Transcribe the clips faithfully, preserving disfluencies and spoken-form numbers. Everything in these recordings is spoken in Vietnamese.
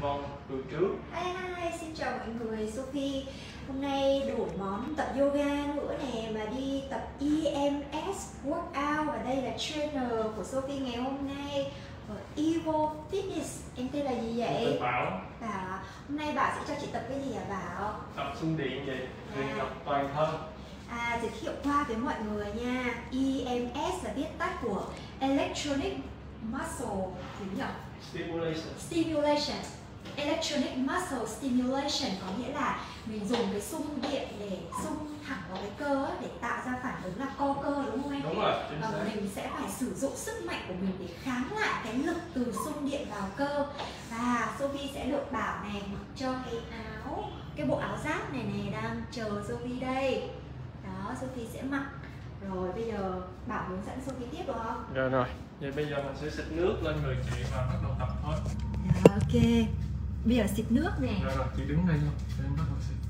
Vâng, từ trước. Hi, hi, xin chào mọi người, Sophie. Hôm nay đổi món tập yoga nữa nè, mà đi tập E M S workout. Và đây là trainer của Sophie ngày hôm nay ở Evo Fitness. Em tên là gì vậy? Tên Bảo. Bảo. Hôm nay Bảo sẽ cho chị tập cái gì hả Bảo? Tập xung điện vậy, luyện À. tập toàn thân. À, giới thiệu qua với mọi người nha. E M S là viết tắt của Electronic Muscle gì nhỉ? Stimulation. Stimulation. Electronic Muscle Stimulation có nghĩa là mình dùng cái xung điện để xung thẳng vào cái cơ để tạo ra phản ứng là co cơ, đúng không anh? Đúng rồi, chính Và xác. mình sẽ phải sử dụng sức mạnh của mình để kháng lại cái lực từ xung điện vào cơ. Và Sophie sẽ được Bảo này mặc cho cái áo, cái bộ áo giáp này này đang chờ Sophie đây. Đó, Sophie sẽ mặc. Rồi bây giờ Bảo hướng dẫn Sophie tiếp được không? Rồi rồi, vậy bây giờ mình sẽ xịt nước lên người chị và bắt đầu tập thôi. Rồi, ok. Bây giờ xịt nước nè. Rồi rồi, chị đứng đây luôn, để em bắt đầu xịt.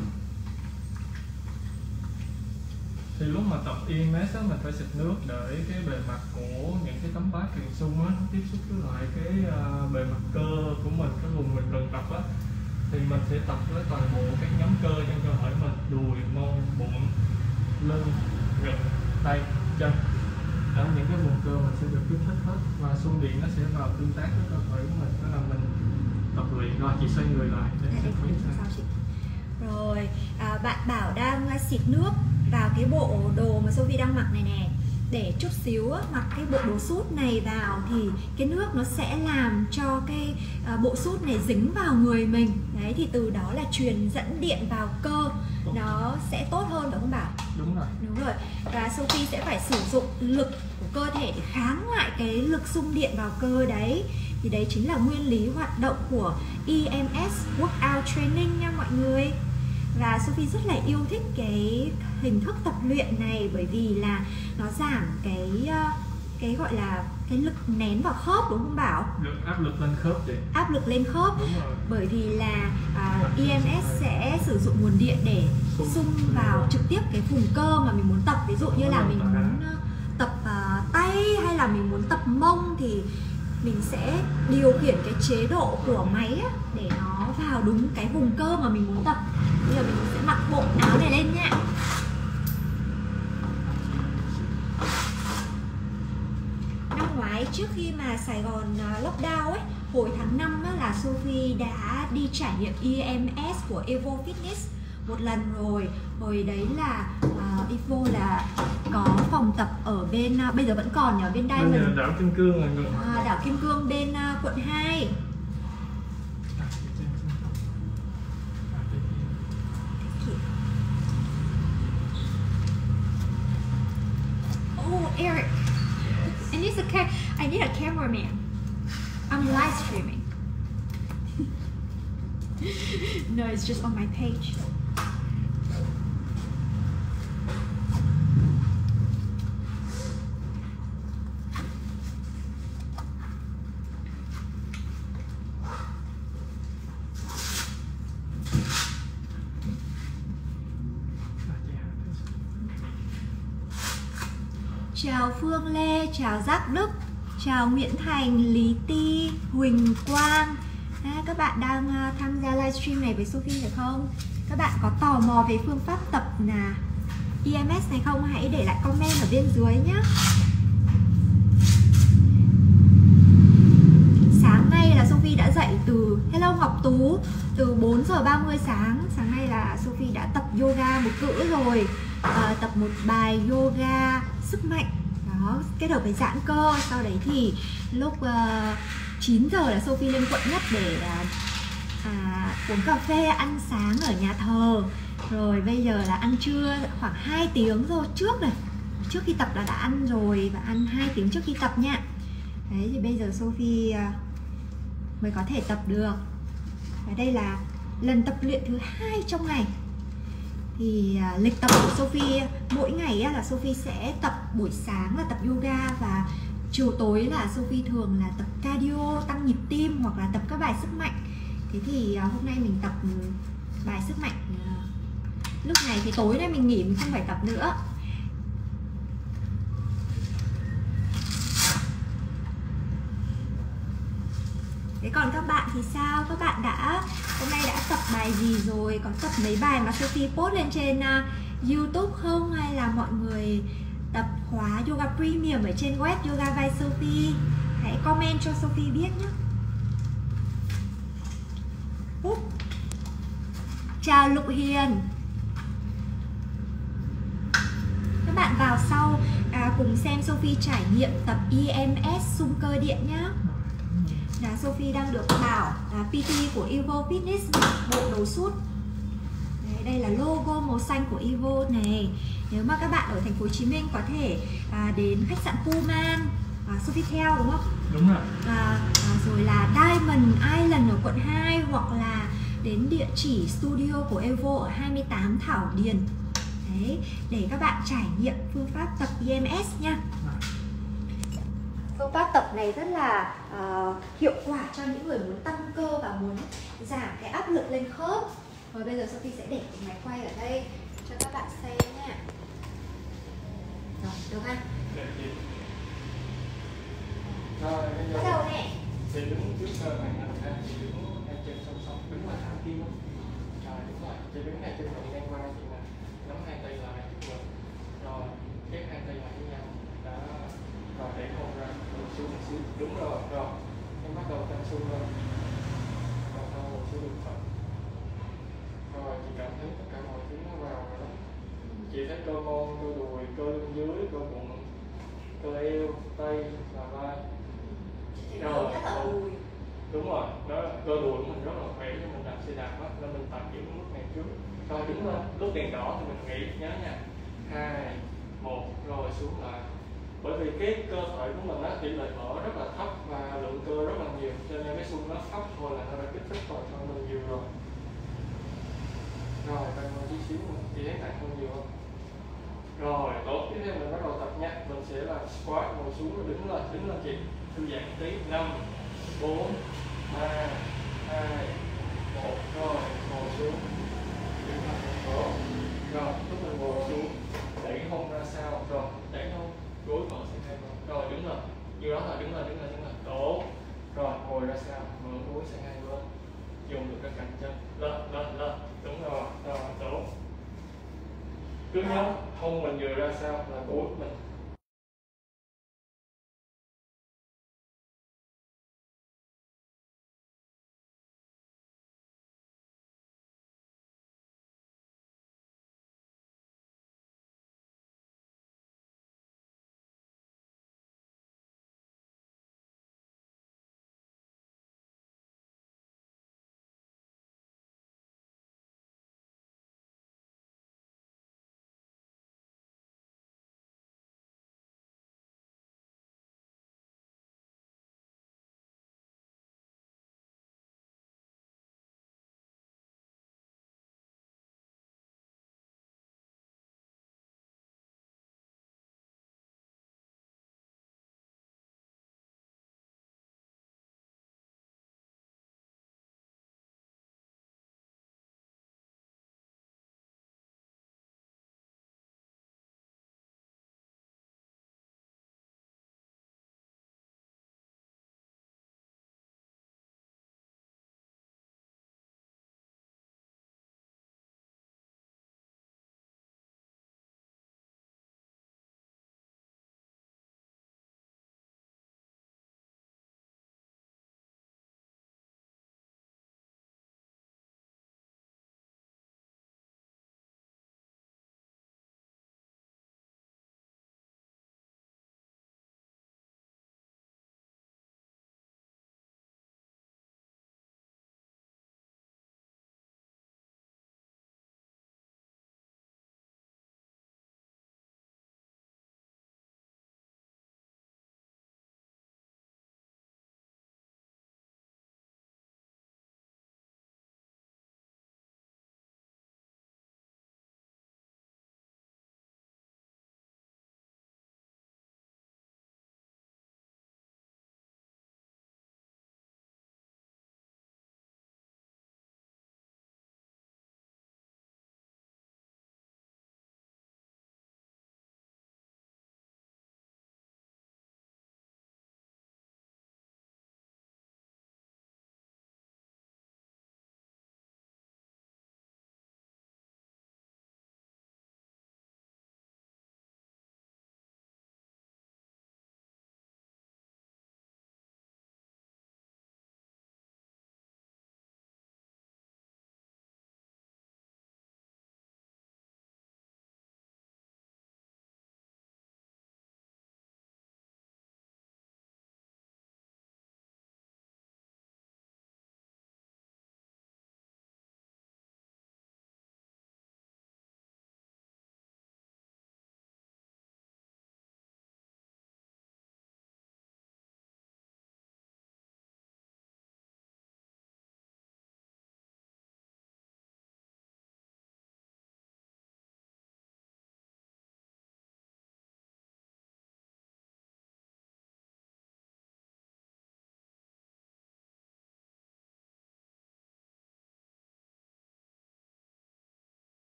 Thì lúc mà tập E M S á, mình phải xịt nước để cái bề mặt của những cái tấm vá truyền xung á nó tiếp xúc với lại cái uh, bề mặt cơ của mình, cái vùng mình cần tập á. Thì mình sẽ tập với toàn bộ các nhóm cơ trong cơ thể mình: đùi, mông, bụng, lưng, ngực, tay, chân. Ở những cái vùng cơ mình sẽ được kích thích hết và xung điện nó sẽ vào tương tác với cơ thể của mình, đó là mình tập luyện. Rồi chị xoay người lại để sẽ thấy sao. Rồi à, bạn Bảo đang xịt nước vào cái bộ đồ mà Sophie đang mặc này nè. Để chút xíu mặc cái bộ đồ sút này vào thì cái nước nó sẽ làm cho cái à, bộ sút này dính vào người mình. Đấy, thì từ đó là truyền dẫn điện vào cơ, nó sẽ tốt hơn, đúng không Bảo? Đúng rồi. Đúng rồi. Và Sophie sẽ phải sử dụng lực của cơ thể để kháng lại cái lực xung điện vào cơ đấy. Thì đấy chính là nguyên lý hoạt động của E M S Workout Training nha mọi người. Và Sophie rất là yêu thích cái hình thức tập luyện này bởi vì là nó giảm cái cái gọi là cái lực nén vào khớp, đúng không Bảo? Lực áp lực lên khớp chị. Áp lực lên khớp. Đúng rồi. Bởi vì là uh, E M S sẽ sử dụng nguồn điện để xung vào trực tiếp cái vùng cơ mà mình muốn tập. Ví dụ như là mình muốn tập uh, tay hay là mình muốn tập mông thì mình sẽ điều khiển cái chế độ của máy á, để nó vào đúng cái vùng cơ mà mình muốn tập. Bây giờ mình sẽ mặc bộ áo này lên nha. Năm ngoái trước khi mà Sài Gòn lockdown ấy, hồi tháng năm á, là Sophie đã đi trải nghiệm E M S của Evo Fitness một lần rồi. Hồi đấy là uh, Evo là có phòng tập ở bên, uh, bây giờ vẫn còn ở bên Diamond. Bây giờ đảo Kim Cương là người À, đảo Kim Cương bên uh, quận hai. Oh, Eric, I need a ca I need a cameraman. I'm live streaming. No, it's just on my page. Chào Phương Lê, chào Giác Đức, chào Nguyễn Thành, Lý Ti, Huỳnh Quang. À, các bạn đang uh, tham gia livestream này với Sophie phải không? Các bạn có tò mò về phương pháp tập là E M S này không? Hãy để lại comment ở bên dưới nhé. Sáng nay là Sophie đã dậy từ Hello Ngọc Tú, từ bốn giờ ba mươi sáng. Sáng nay là Sophie đã tập yoga một cữ rồi. À, tập một bài yoga sức mạnh đó, kết hợp với giãn cơ. Sau đấy thì lúc uh, chín giờ là Sophie lên quận nhất để uh, à, uống cà phê, ăn sáng ở nhà thờ. Rồi bây giờ là ăn trưa khoảng hai tiếng rồi trước này. Trước khi tập là đã ăn rồi, và ăn hai tiếng trước khi tập nha. Đấy, thì bây giờ Sophie uh, mới có thể tập được. Và đây là lần tập luyện thứ hai trong ngày. Thì uh, lịch tập của Sophie mỗi ngày á, là Sophie sẽ tập buổi sáng là tập yoga, và chiều tối là Sophie thường là tập cardio, tăng nhịp tim, hoặc là tập các bài sức mạnh. Thế thì uh, hôm nay mình tập bài sức mạnh. uh, Lúc này thì tối nay mình nghỉ, mình không phải tập nữa. Thế còn các bạn thì sao? Các bạn đã hôm nay đã tập bài gì rồi? Có tập mấy bài mà Sophie post lên trên uh, YouTube không? Hay là mọi người tập khóa Yoga Premium ở trên web Yoga by Sophie? Hãy comment cho Sophie biết nhé. Úp. Chào Lục Hiền. Các bạn vào sau à, cùng xem Sophie trải nghiệm tập e em ét xung cơ điện nhé. Là Sophie đang được Bảo là pê tê của Evo Fitness bộ đồ suit. Đấy, đây là logo màu xanh của Evo này. Nếu mà các bạn ở thành phố Hồ Chí Minh có thể à, đến khách sạn Pullman, à, Sofitel đúng không? Đúng rồi. À, à, rồi là Diamond Island ở quận hai, hoặc là đến địa chỉ studio của Evo ở hai mươi tám Thảo Điền. Đấy, để các bạn trải nghiệm phương pháp tập e em ét nha. Phương pháp tập này rất là uh, hiệu quả cho những người muốn tăng cơ và muốn giảm cái áp lực lên khớp. Rồi bây giờ Sophie sẽ để cái máy quay ở đây cho các bạn xem nha. Rồi, được ha? Rồi, bắt đầu nè. Thì đứng trước cơ màn hình ha, thì đứng hai chân song song, đứng là thẳng kim á. Rồi, đúng rồi, thì đứng hai chân rộng ngang vai thì là nắm hai tay lại trước ngực. Rồi, ghép hai tay lại với nhau. Đó. Rồi, để hông ra, ngồi xuống một xíu. Đúng rồi, rồi. Em bắt đầu tăng xung lên. Rồi, sau ngồi xuống đường phật. Rồi, chị cảm thấy tất cả mọi thứ nó vào rồi đó. Chị thấy cơ mông, cơ đùi, cơ lưng dưới, cơ bụng, cơ eo, tay và vai. Rồi, đúng rồi, đó, cơ đùi của mình rất là khỏe, nhưng mình đạp xe đạp á, nên mình tập giữ mức này trước. Rồi đứng lên, lúc đèn đỏ thì mình nghỉ, nhớ nha. Hai, một, rồi xuống lại. Bởi vì cái cơ thể của mình á, tỷ lệ mỡ rất là thấp và lượng cơ rất là nhiều, cho nên cái xung nó thấp thôi là nó đã kích thích toàn thân mình nhiều rồi. Rồi, tăng hơn tí xíu nữa, chị thấy nặng hơn nhiều không? Rồi, tốt, tiếp theo mình bắt đầu tập nha. Mình sẽ là squat, ngồi xuống rồi đứng lên, đứng lên chị. Thư giãn tí, năm, bốn, ba, hai, một, rồi, ngồi xuống. Đứng lên, tốt. Rồi, lúc mình ngồi xuống, đẩy hông ra sau, rồi, đẩy hông, gối mở sang hai bên. Rồi, đứng lên, như đó là đứng lên, đứng lên, đứng lên, tốt. Rồi, ngồi ra sau, mở gối sang hai bên. Dùng được cái cẳng chân, lên, lên, lên, đúng rồi, rồi, tốt. Cứ nhớ, hông mình vừa ra sau là gối mình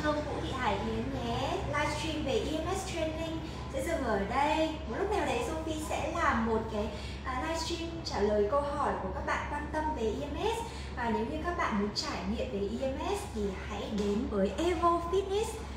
Hương, Vũ Thị Hải Yến nhé. Livestream về e em ét training sẽ dừng ở đây. Một lúc nào đấy Sophie sẽ làm một cái uh, livestream trả lời câu hỏi của các bạn quan tâm về e em ét. Và nếu như các bạn muốn trải nghiệm về e em ét thì hãy đến với Evo Fitness.